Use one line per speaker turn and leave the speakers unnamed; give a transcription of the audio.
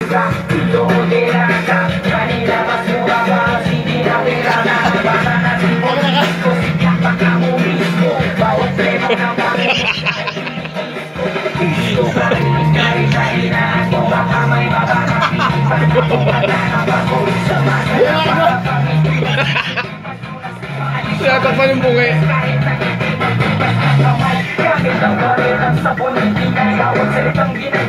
Tinatakpan yung bungi.
Gamit ang barit ang sabon, hindi na gawag salitang ginagawa.